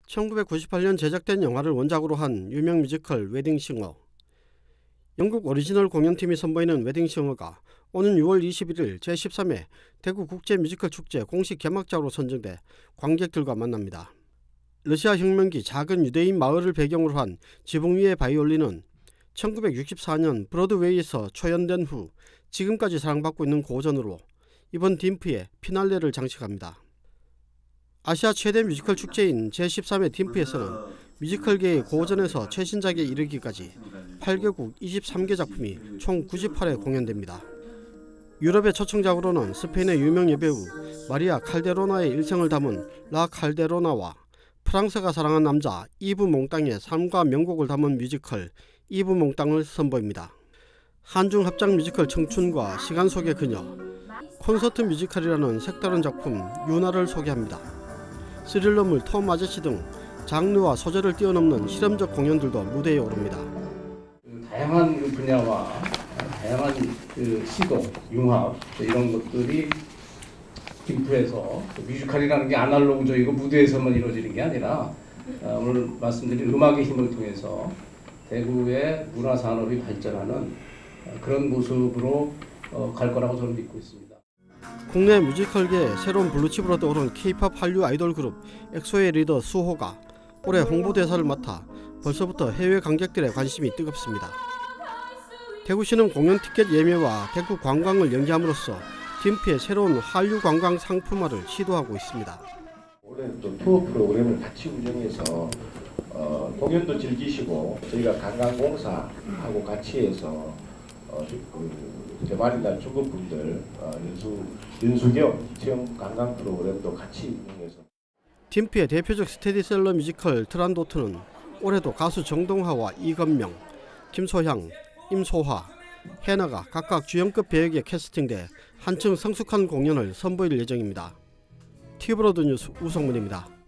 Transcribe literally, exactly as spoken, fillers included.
천구백구십팔 년 제작된 영화를 원작으로 한 유명 뮤지컬 웨딩싱어. 영국 오리지널 공연팀이 선보이는 웨딩싱어가 오는 유월 이십일일 제십삼 회 대구 국제 뮤지컬 축제 공식 개막작으로 선정돼 관객들과 만납니다. 러시아 혁명기 작은 유대인 마을을 배경으로 한 지붕 위의 바이올린은 천구백육십사 년 브로드웨이에서 초연된 후 지금까지 사랑받고 있는 고전으로 이번 딤프의 피날레를 장식합니다. 아시아 최대 뮤지컬 축제인 제십삼 회 딤프에서는 뮤지컬계의 고전에서 최신작에 이르기까지 팔 개국 이십삼 개 작품이 총 구십팔 회 공연됩니다. 유럽의 초청작으로는 스페인의 유명 여배우 마리아 칼데로나의 일생을 담은 라 칼데로나와 프랑스가 사랑한 남자 이브 몽땅의 삶과 명곡을 담은 뮤지컬 이브 몽땅을 선보입니다. 한중 합작 뮤지컬 청춘과 시간 속의 그녀, 콘서트 뮤지컬이라는 색다른 작품 유나를 소개합니다. 스릴러물 톰 아저씨 등 장르와 소재를 뛰어넘는 실험적 공연들도 무대에 오릅니다. 다양한 분야와 다양한 그 시도, 융합 이런 것들이 딤프에서 뮤지컬이라는 게 아날로그적이고 무대에서만 이루어지는 게 아니라 오늘 말씀드린 음악의 힘을 통해서 대구의 문화산업이 발전하는 그런 모습으로 갈 거라고 저는 믿고 있습니다. 국내 뮤지컬계의 새로운 블루칩으로 떠오른 케이팝 한류 아이돌 그룹 엑소의 리더 수호가 올해 홍보대사를 맡아 벌써부터 해외 관객들의 관심이 뜨겁습니다. 대구시는 공연 티켓 예매와 대구 관광을 연계함으로써 딤프의 새로운 한류 관광 상품화를 시도하고 있습니다. 올해 또 투어 프로그램을 같이 운영해서 어, 공연도 즐기시고 저희가 관광공사하고 같이 해서 어, 그 대마리날 중국분들 어, 연수 연수 겸 체험 관광 프로그램도 같이 운영해서. 딤프의 대표적 스테디셀러 뮤지컬 트란도트는 올해도 가수 정동하와 이건명, 김소향, 임소화, 해나가 각각 주연급 배역에 캐스팅돼 한층 성숙한 공연을 선보일 예정입니다. 티브로드 뉴스 우성문입니다.